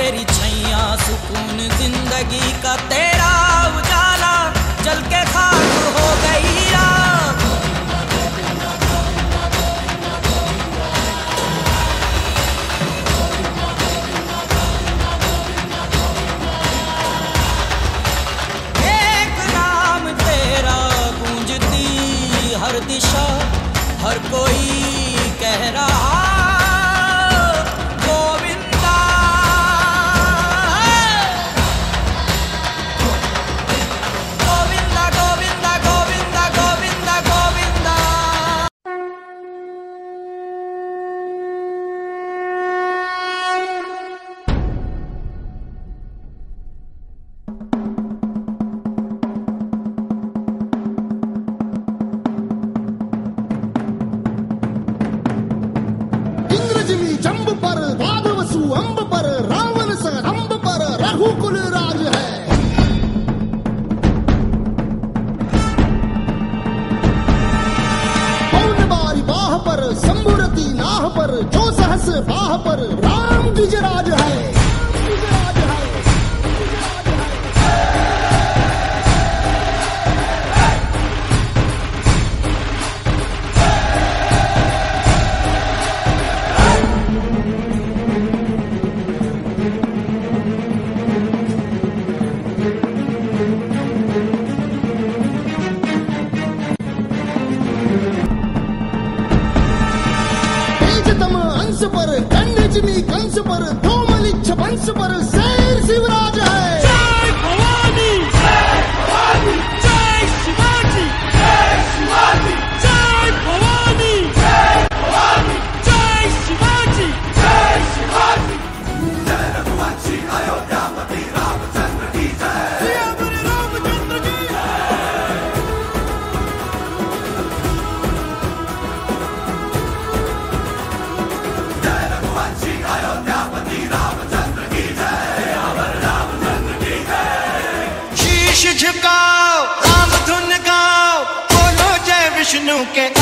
तेरी छैया सुकून जिंदगी का तेरा उजाला जल के खाक हो गई रात। एक नाम तेरा गूंजती हर दिशा, हर कोई कह रहा अम्ब पर रावण सर अम्ब पर रघुकुल राज है। पौन बारी बाह पर शंभुरती नाह पर जो सहस बाह पर राम गिजराज है। पर कंडजमी कंस पर धूमलिच्छ वंश पर शेर शिवराज है। जय भवानी जय भवानी जय शिवाजी जय शिवाजी जय भवानी जय भवानी जय शिवाजी जय शिवाजी। जय रघुवंशी अयोध्यापति रामचंद्र की जय। रामचंद्र की अयोध्यापति रामचंद्र की जय। रामचंद्र की जय। शीश झुकाओ राम धुन गाओ, बोलो जय विष्णु के।